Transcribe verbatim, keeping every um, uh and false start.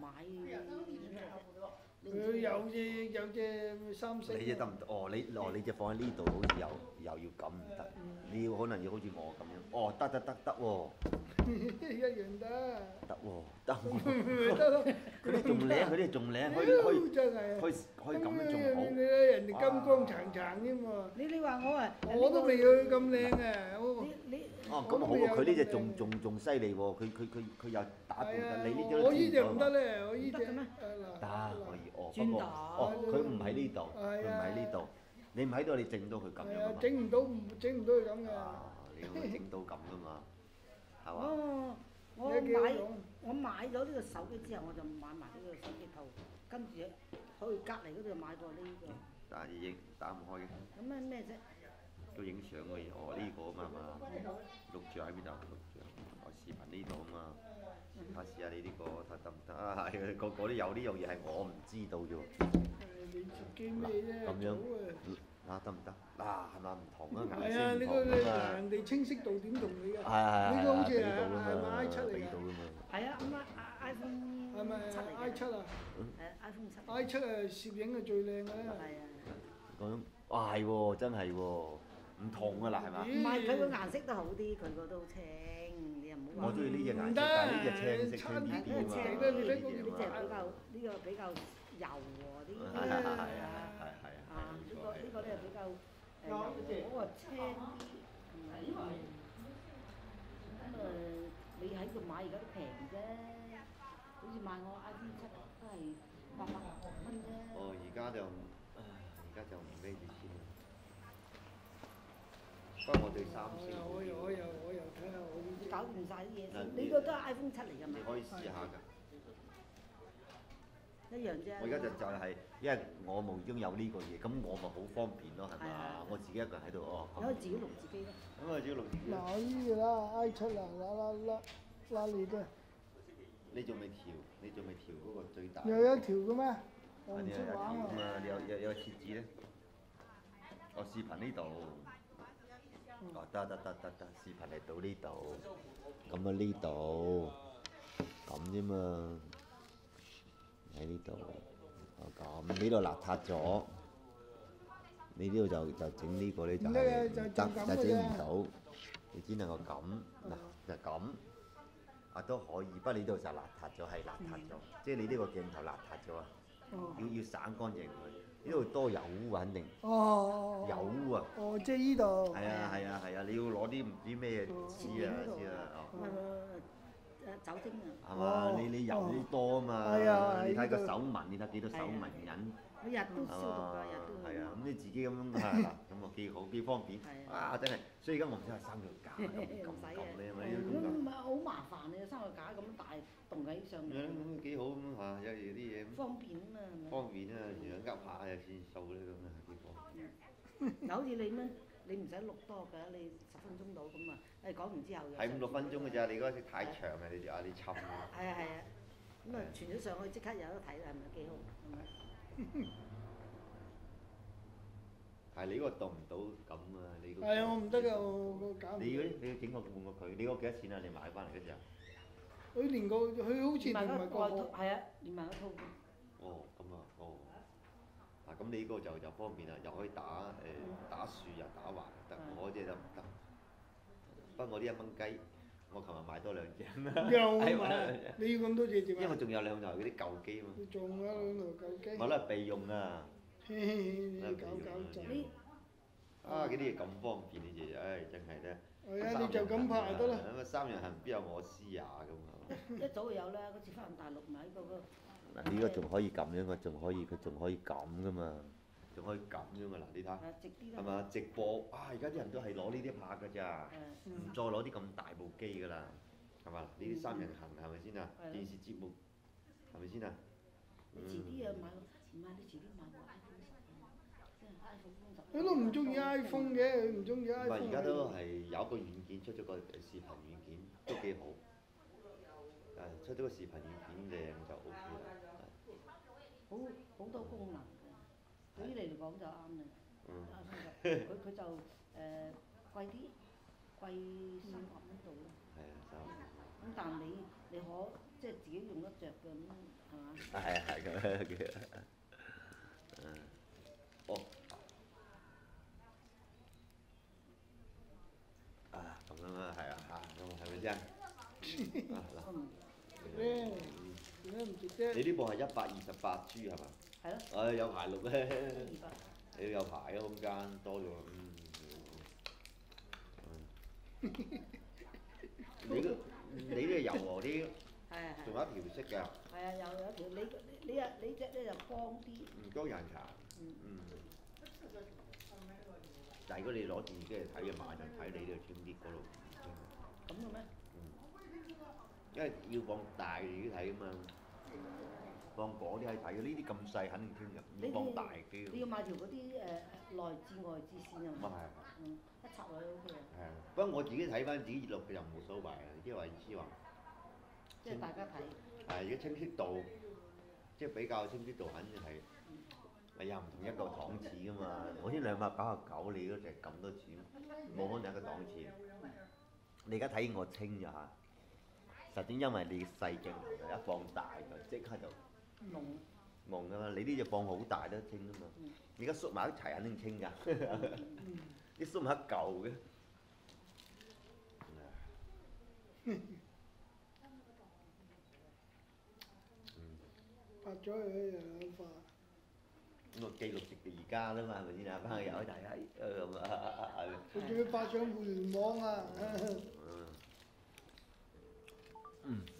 佢有隻有隻三星。 你隻得唔得？哦，你哦你隻放喺呢度，好似又又要咁唔得。你要可能要好似我咁樣。哦，得得得得喎。 一樣得。 得喎，得喎。得咯。 佢啲仲靚，佢啲仲靚，可以可以真係。 可以可以咁樣仲好。 你睇人哋金光燦燦添喎。 你你話我啊？ 我都未去咁靚啊！ 你你。 哦，咁好喎！佢呢隻仲仲仲犀利喎！佢佢佢佢又打斷得，你呢隻我呢隻唔得咧，我呢隻。 得咩？ 得可以哦， 轉打。 哦，佢唔喺呢度，佢唔喺呢度，你唔喺度，你整到佢咁樣啊嘛。 整唔到，整唔到佢咁嘅。 啊！你可以整到咁噶嘛，係嘛？ 哦，我買我買咗呢個手機之後，我就買埋呢個手機套，跟住去隔離嗰度買過呢個。 但係影打唔開嘅。 咁咩咩啫？ 都影相嘅嘢，哦呢個啊嘛嘛，錄住喺邊度？錄住我視頻呢度啊嘛，睇試下你呢個睇得唔得啊？係個個都有呢樣嘢係我唔知道啫喎。 你自己咩啫？ 咁樣嗱得唔得？嗱係咪唔同啊？顏係啊，呢個你人哋清晰度點同你㗎？ 係係係。 呢個好似係係咪 I 七嚟㗎？ 係啊，咁啊 iPhone 係咪 I 七啊？ 係 iPhone 七。 I 七啊，攝影係最靚嘅。 係啊。 講哇係喎，真係喎。唔同㗎啦，係嘛？ 唔係佢個顏色都好啲，佢個都好清，你又唔好話。 我中意呢隻顏色，但係呢隻青色青啲啲啊嘛。 呢隻呢隻比較呢個比較柔和啲。 係係係係係係。 啊，呢個呢個咧比較誒柔和，嗰個青啲。咁誒，你喺度買而家都平啫，好似買我 iPhone 七都係八百蚊啫。 哦，而家就而家就唔孭住先。不過我對三星， 我又我又我又睇下我呢啲。 搞掂晒啲嘢先，你個都係 iPhone 七嚟㗎嘛？ 你可以試下㗎。 一樣啫。 我而家就就係，因為我冇已經有呢個嘢，咁我咪好方便咯，係嘛？我自己一個人喺度哦。 你可以自己錄自己咯。 咁啊，自己錄自己。 嗱，呢個啦，I 七啊，啦啦啦啦你嘅。 你仲未調？你仲未調嗰個最大？ 又有調嘅咩？我唔識玩喎。 嘛，你有有有設置咧？我視頻呢度。哦，得得得得得，視頻嚟到呢度，咁啊呢度，咁啫嘛，喺呢度，哦咁呢度邋遢咗，你呢度就就整呢個咧就係唔得，就整唔到，你只能夠咁，嗱就咁，啊都可以，不過你呢度就邋遢咗，係邋遢咗，即係你呢個鏡頭邋遢咗啊，要要省乾淨佢。呢度多油污肯定。 哦。 油污啊！ 哦，即係呢度。 係啊係啊係啊！你要攞啲唔知咩黐啊先啊哦。誒酒精啊。 係嘛？你你油啲多啊嘛。 係啊。 你睇個手紋，你睇幾多手紋印。 我日都消毒㗎，日都。 係啊，咁你自己咁樣係嗱，咁啊幾好幾方便。啊真係，所以而家我唔知係生個架咁咁咧，咪呢種咁。 唔係好麻煩你生個架咁大棟喺上面。 咁幾好咁嚇，有時啲嘢。 方便啊嘛。 方便啊，有時噏下又算數咧咁啊，幾方便。 嗱，好似你咩？你唔使錄多㗎，你十分鐘到咁啊！誒講完之後又。 係五六分鐘㗎咋，你嗰隻太長啊！你啊你沉啊。 係啊係啊，咁啊傳咗上去即刻有得睇啦，係咪幾好？係咪？ 係你嗰個動唔到咁啊！你嗰個。 係啊，我唔得㗎，我我搞唔到。 你嗰啲你要整個換個佢，你嗰幾多錢啊？你買翻嚟嗰隻？ 佢連個佢好似連埋個殼。係啊，連埋個套。 哦，咁啊，哦。嗱，咁你呢個就就方便啦，又可以打誒打豎又打橫得，我隻就唔得。不過我呢一蚊雞，我琴日買多兩隻。 又買？你要咁多隻點啊？ 因為仲有兩台嗰啲舊機啊嘛。 仲有兩台舊機。 我都係備用啊。 你搞搞震。 啊！嗰啲嘢咁方便，你哋唉真係咧。 係啊，你就咁拍就得啦。 咁啊，三人行邊有我師呀咁啊！ 一早就有啦，嗰次翻大陸買嗰個。 嗱，呢個仲可以咁樣嘅，仲可以佢仲可以咁噶嘛，仲可以咁樣嘅嗱，你睇。係嘛？直播啊！而家啲人都係攞呢啲拍㗎咋，唔再攞啲咁大部機㗎啦，係嘛？呢啲三人行係咪先啊？電視節目係咪先啊？ 你遲啲啊買，唔係你遲啲買個 iPhone 十啊，即係 iPhone 十。 佢都唔中意 iPhone 嘅，佢唔中意 iPhone。 唔係而家都係有個軟件出咗個視頻軟件，都幾好。誒，出咗個視頻軟件靚就 O K 啦。 好好多功能嘅，對於你嚟講就啱啦。 嗯。 佢佢就誒貴啲，貴三百蚊度咯。 係啊，三百蚊。 咁但係你你可即係自己用得着嘅咁，係嘛？ 啊係啊係咁樣嘅。嗯，哦。啊咁樣啊，係啊嚇，咁啊係咪先？啊嗱。 嗯， 咧點解唔值啫？ 你呢部係一百二十八 G 係嘛？ 係咯， 誒有排錄咧， 二百。 你有排嘅空間多咗，嗯。嗯。你個你呢個柔和啲， 係啊係。 仲有一條色嘅， 係啊，有有條你你你啊你隻咧就光啲。 唔多人搽。 嗯。 嗯。但係如果你攞電視機嚟睇嘅，馬上睇你呢度清啲，嗰度唔清。 咁嘅咩？ 因為要放大啲睇啊嘛，放嗰啲係睇嘅，呢啲咁細肯定清嘅，要放大機。 你要買條嗰啲誒內置外置線啊咁啊係係。 嗯，一插落去 O K 啊。 係啊，不過我自己睇翻自己錄嘅就冇所謂啊，即係話意思話。 即係大家睇。 係，如果清晰度，即係比較清晰度，肯定係。係又唔同一個檔次㗎嘛，我先兩百九十九，你嗰隻咁多錢，冇可能一個檔次。你而家睇我清咋嚇？實點因為你細鏡頭一放大就即刻就朦朦㗎嘛，你呢隻放好大都清㗎嘛。而家縮埋一齊肯定清㗎，啲縮埋一嚿嘅。 拍咗佢又有化。 咁啊記錄直到而家啦嘛，係咪先啊？班友一齊喺咁啊， 佢仲要發上互聯網啊！ 嗯。